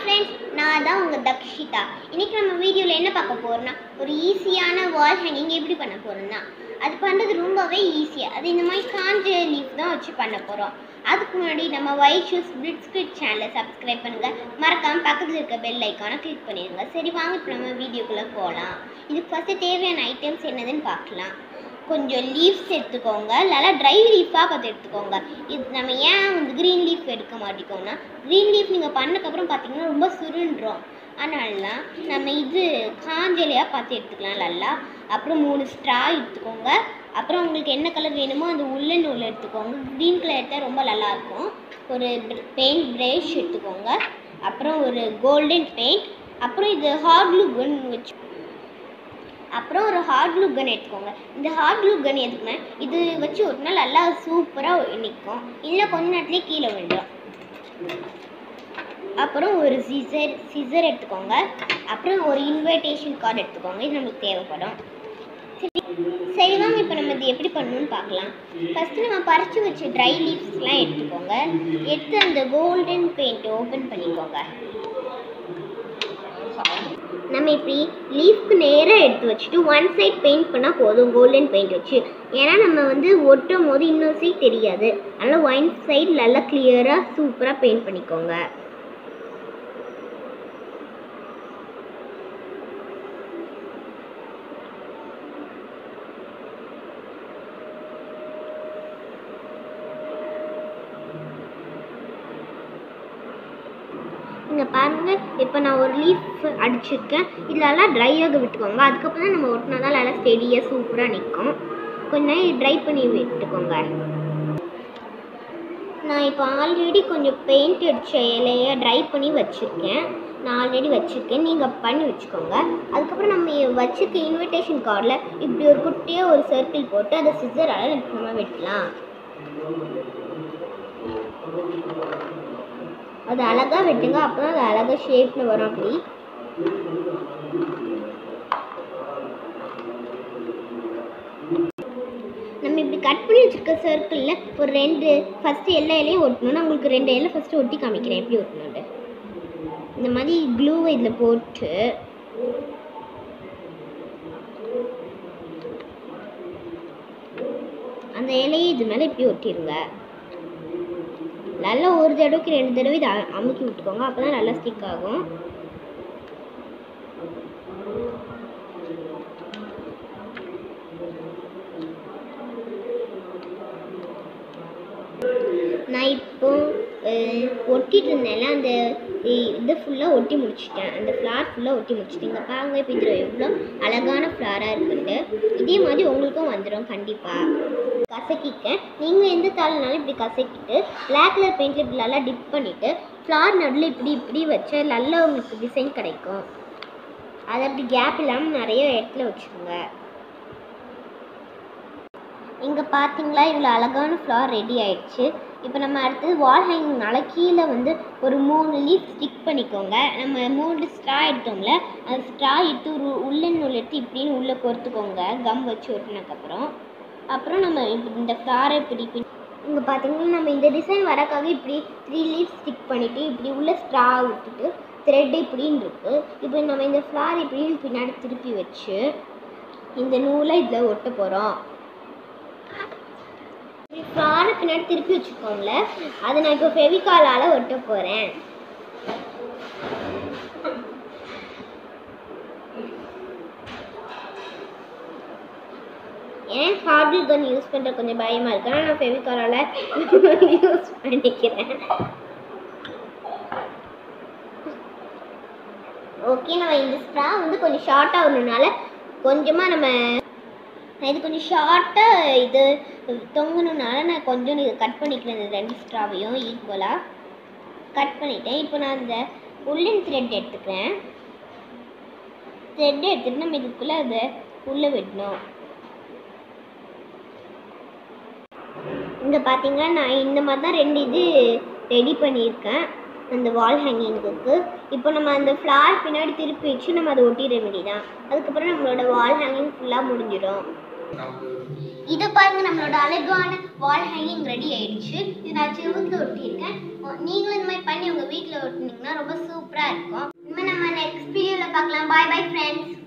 friends, நான் தான் உங்க தக்ஷிதா. இன்னைக்கு நம்ம வீடியோல என்ன பார்க்க போறோம்னா ஒரு ஈஸியான வால் ஹேங்கிங் எப்படி பண்ண போறோம்னா அது பண்றது ரொம்பவே ஈஸியா. அது இந்த மாதிரி காஞ்ச லீஃப் தான் வச்சு பண்ண போறோம். அதுக்கு முன்னாடி நம்ம ஒயிட் ஷூஸ் பிளிட்ஸ்கிரிட் சேனலை சப்ஸ்கிரைப் பண்ணுங்க. மறக்காம பக்கத்துல இருக்க பெல் ஐகானை கிளிக் பண்ணிடுங்க. சரி வாங்க இப்போ நம்ம வீடியோக்குள்ள போகலாம். இதுக்கு ஃபர்ஸ்ட் தேவையான ஐட்டம்ஸ் என்னதுன்னு பார்க்கலாம். கொஞ்சம் லீவ்ஸ் எடுத்துக்கோங்க, நல்லா ட்ரை லீஃபாக பார்த்து எடுத்துக்கோங்க. இது நம்ம ஏன் வந்து க்ரீன் லீஃப் எடுக்க மாட்டோம்னா க்ரீன் லீஃப் நீங்கள் பண்ணக்கப்புறம் பார்த்தீங்கன்னா ரொம்ப சுருண்டுரும். அதனால நம்ம இது காஞ்சலையாக பார்த்து எடுத்துக்கலாம் நல்லா. அப்புறம் 3 ஸ்ட்ரா எடுத்துக்கோங்க. அப்புறம் உங்களுக்கு என்ன கலர் வேணுமோ அந்த உள்ளன் நூல் எடுத்துக்கோங்க. க்ரீன் கலர் எடுத்தால் ரொம்ப நல்லாயிருக்கும். ஒரு பெயிண்ட் ப்ரஷ் எடுத்துக்கோங்க. அப்புறம் ஒரு கோல்டன் பெயிண்ட். அப்புறம் இது ஹார்ட் க்ளூ கன் வச்சு அப்புறம் ஒரு ஹார்ட் க்ளூ கன் எடுத்துக்கோங்க. இந்த ஹார்ட் க்ளூ கன் எதுக்குமே இது வச்சு ஒட்டினா நல்லா சூப்பராக நிற்கும், இல்லை கொஞ்ச நேரத்துலேயே கீழே விழுந்துடும். அப்புறம் ஒரு சிசர் எடுத்துக்கோங்க. அப்புறம் ஒரு இன்விடேஷன் கார்டு எடுத்துக்கோங்க. இது நம்மளுக்கு தேவைப்படும். சரி வாங்க இப்போ நம்ம இது எப்படி பண்ணணும்னு பார்க்கலாம். ஃபஸ்ட்டு நம்ம பறித்து வச்ச ட்ரை லீவ்ஸ்லாம் எடுத்துக்கோங்க. எடுத்து அந்த கோல்டன் பெயிண்ட் ஓப்பன் பண்ணிக்கோங்க. நம்ம இப்படி லீஃப்க்கு நேராக எடுத்து வச்சுட்டு ஒன் சைட் பெயிண்ட் பண்ணால் போதும், கோல்டன் பெயிண்ட் வச்சு. ஏன்னா நம்ம வந்து ஒட்டும் போது இன்னொரு சைட் தெரியாது. அதனால் ஒன் சைட் நல்லா கிளியராக சூப்பராக பெயிண்ட் பண்ணிக்கோங்க. இங்கே பாருங்கள், இப்போ நான் ஒரு லீஃப் அடிச்சிருக்கேன். இதெல்லாம் ட்ரையாக விட்டுக்கோங்க. அதுக்கப்புறம் தான் நம்ம ஒட்டினா தான் நல்லா ஸ்டெடியாக சூப்பராக நிற்கும். கொஞ்ச நேரம் ட்ரை பண்ணி விட்டுக்கோங்க. நான் இப்போ ஆல்ரெடி கொஞ்சம் பெயிண்ட் அடித்த இலையை ட்ரை பண்ணி வச்சுருக்கேன். நான் ஆல்ரெடி வச்சுருக்கேன், நீங்கள் பண்ணி வச்சுக்கோங்க. அதுக்கப்புறம் நம்ம வச்சுருக்க இன்விடேஷன் கார்டில் இப்படி ஒரு குட்டியாக ஒரு சர்க்கிள் போட்டு அதை சிசரால் நம்ம வெட்டலாம். அது அழகாக வெட்டுங்க, அப்போ தான் அது அழகாக ஷேப்பில் வரும். அப்படி நம்ம இப்படி கட் பண்ணி வச்சுருக்க சர்க்கிளில் ஒரு 2 ஃபஸ்ட்டு எல்லா இலையும் ஒட்டணும்னா உங்களுக்கு 2 இலை ஃபஸ்ட்டு ஒட்டி காமிக்கிறேன் எப்படி ஒட்டணும்னு. இந்த மாதிரி க்ளூவை இதில் போட்டு அந்த இலையை இது மேலே இப்படி ஒட்டிடுங்க. நல்லா ஒரு தடவைக்கு 2 தடவை இதை அமுக்கி விட்டுக்கோங்க, அப்போ தான் நல்லா ஸ்டிக் ஆகும். நான் இப்போ ஒட்டிட்டு இருந்தேன்ல அந்த இது ஃபுல்லாக ஒட்டி முடிச்சிட்டேன். அந்த ஃப்ளார் ஃபுல்லாக ஒட்டி முடிச்சிட்டேன். இங்கே பாருங்க, இப்போ இதில் எவ்வளோ அழகான ஃப்ளாராக இருக்குன்ட்டு. இதே மாதிரி உங்களுக்கும் வந்துடும் கண்டிப்பாக. கசக்கிக்க நீங்கள் எந்த தாள்னாலும் இப்படி கசக்கிட்டு பிளாக் கலர் பெயிண்டில் இப்படி நல்லா டிப் பண்ணிவிட்டு ஃப்ளார் நடுவில் இப்படி வச்சா நல்லா உங்களுக்கு டிசைன் கிடைக்கும். அதை அப்படி கேப் இல்லாமல் நிறைய இடத்துல வச்சுருங்க. இங்கே பார்த்தீங்களா, இவ்வளோ அழகான ஃப்ளார் ரெடி ஆயிடுச்சு. இப்போ நம்ம அடுத்தது வால் ஹேங்கிங்னால கீழே வந்து ஒரு 3 லீஃப் ஸ்டிக் பண்ணிக்கோங்க. நம்ம 3 ஸ்ட்ரா எடுத்தோம்ல, அந்த ஸ்ட்ரா எடுத்து ஒரு உள்ளன் நூல் எடுத்து இப்படின்னு உள்ளே பொறுத்துக்கோங்க கம் வச்சு ஒட்டினதுக்கப்புறம். அப்புறம் நம்ம இந்த ஃப்ளாரை இப்படி இங்கே பார்த்தீங்கன்னா நம்ம இந்த டிசைன் வரக்காக இப்படி 3 லீஃப் ஸ்டிக் பண்ணிவிட்டு இப்படி உள்ள ஸ்ட்ரா விட்டுட்டு த்ரெட் இப்படின்னு இருக்குது. இப்போ நம்ம இந்த ஃப்ளார் இப்படின்னு பின்னாடி திருப்பி வச்சு இந்த நூலை இதில் ஒட்ட போகிறோம். ஃப்ளாரை பின்னாடி திருப்பி வச்சுக்கோங்கள, அதை நான் இப்போ ஃபெவிகாலால் ஒட்ட போகிறேன். ஏன் ஹார்ட் க்ளூ கன் யூஸ் பண்ணுற கொஞ்சம் பயமாக இருக்கு, ஆனால் நான் ஃபெவிகாலால் யூஸ் பண்ணிக்கிறேன். ஓகே, நம்ம இந்த ஸ்ட்ரா வந்து கொஞ்சம் ஷார்ட்டாக வரணுனால கொஞ்சமாக நம்ம இது கொஞ்சம் ஷார்ட்டாக இது தொங்கணுனால நான் கொஞ்சம் இது கட் பண்ணிக்கிறேன். இந்த 2 ஸ்ட்ராவையும் ஈக்குவலாக கட் பண்ணிட்டேன். இப்போ நான் இந்த உள்ளன் த்ரெட் எடுத்துக்கிறேன். த்ரெட் எடுத்துகிட்டு நம்ம இதுக்குள்ளே அதை உள்ளே விடணும். இங்கே பார்த்தீங்கன்னா நான் இந்த மாதிரி தான் 2 இது ரெடி பண்ணியிருக்கேன் அந்த வால் ஹேங்கிங்குக்கு. இப்போ நம்ம அந்த ஃப்ளார் பின்னாடி திருப்பி வச்சு நம்ம அதை ஒட்டிட வேண்டியதான். அதுக்கப்புறம் நம்மளோட வால் ஹேங்கிங் ஃபுல்லாக முடிஞ்சிடும். இது பாருங்க, நம்மளோட அழகான வால் ஹேங்கிங் ரெடி ஆயிடுச்சு. இது நான் செவுத்துல ஒட்டியிருக்கேன். நீங்களும் இந்த மாதிரி பண்ணி பண்ணி உங்கள் வீட்டில் ஒட்டினீங்கன்னா ரொம்ப சூப்பராக இருக்கும். இனிமேல் நம்ம நெக்ஸ்ட் வீடியோவில் பார்க்கலாம். Bye bye friends.